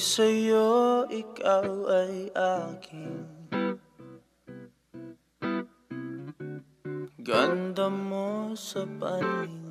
sa'yo, ikaw ay aking. Ganda mo sa paningin.